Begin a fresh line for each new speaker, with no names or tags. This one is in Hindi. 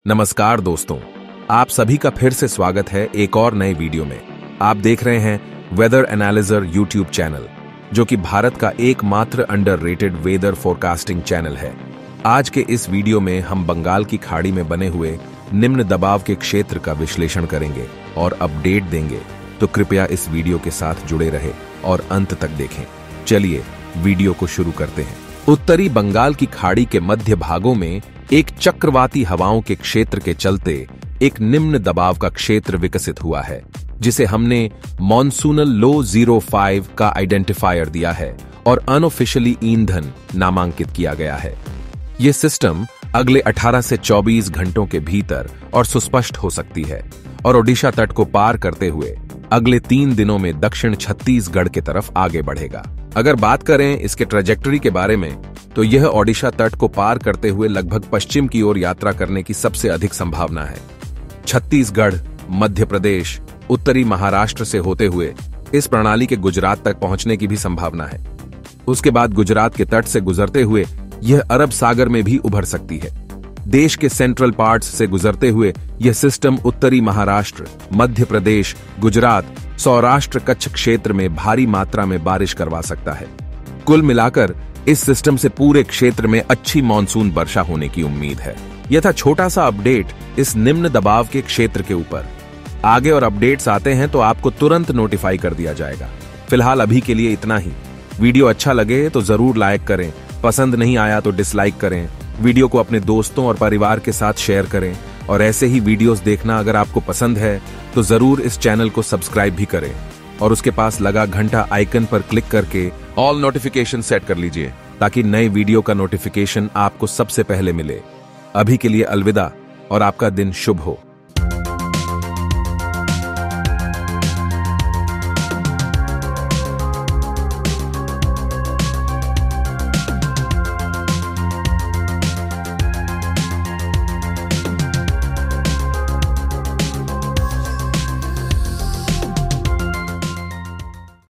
नमस्कार दोस्तों, आप सभी का फिर से स्वागत है एक और नए वीडियो में। आप देख रहे हैं वेदर एनालिजर यूट्यूब चैनल, जो कि भारत का एकमात्र अंडररेटेड वेदर फोरकास्टिंग चैनल है। आज के इस वीडियो में हम बंगाल की खाड़ी में बने हुए निम्न दबाव के क्षेत्र का विश्लेषण करेंगे और अपडेट देंगे, तो कृपया इस वीडियो के साथ जुड़े रहे और अंत तक देखें। चलिए वीडियो को शुरू करते हैं। उत्तरी बंगाल की खाड़ी के मध्य भागों में एक चक्रवाती हवाओं के क्षेत्र के चलते एक निम्न दबाव का क्षेत्र विकसित हुआ है, जिसे हमने मॉनसूनल लो 05 का आइडेंटिफायर दिया है और अनऑफिशियली ईंधन नामांकित किया गया है। यह सिस्टम अगले 18 से 24 घंटों के भीतर और सुस्पष्ट हो सकती है और ओडिशा तट को पार करते हुए अगले 3 दिनों में दक्षिण छत्तीसगढ़ की तरफ आगे बढ़ेगा। अगर बात करें इसके ट्रैजेक्टरी के बारे में, तो यह ओडिशा तट को पार करते हुए लगभग पश्चिम की ओर यात्रा करने की सबसे अधिक संभावना है। छत्तीसगढ़, मध्य प्रदेश, उत्तरी महाराष्ट्र से होते हुए इस प्रणाली के गुजरात तक पहुंचने की भी संभावना है। उसके बाद गुजरात के तट से गुजरते हुए यह अरब सागर में भी उभर सकती है। देश के सेंट्रल पार्ट्स से गुजरते हुए यह सिस्टम उत्तरी महाराष्ट्र, मध्य प्रदेश, गुजरात, सौराष्ट्र कच्छ क्षेत्र में भारी मात्रा में बारिश करवा सकता है। कुल मिलाकर इस सिस्टम से पूरे क्षेत्र में अच्छी मानसून वर्षा होने की उम्मीद है। यह था छोटा सा अपडेट इस निम्न दबाव के क्षेत्र के ऊपर। आगे और अपडेट्स आते हैं तो आपको तुरंत नोटिफाई कर दिया जाएगा। फिलहाल अभी के लिए इतना ही। वीडियो अच्छा लगे तो जरूर लाइक करें, पसंद नहीं आया तो डिसलाइक करें। वीडियो को अपने दोस्तों और परिवार के साथ शेयर करें और ऐसे ही वीडियोस देखना अगर आपको पसंद है तो जरूर इस चैनल को सब्सक्राइब भी करें और उसके पास लगा घंटा आइकन पर क्लिक करके ऑल नोटिफिकेशन सेट कर लीजिए, ताकि नए वीडियो का नोटिफिकेशन आपको सबसे पहले मिले। अभी के लिए अलविदा और आपका दिन शुभ हो।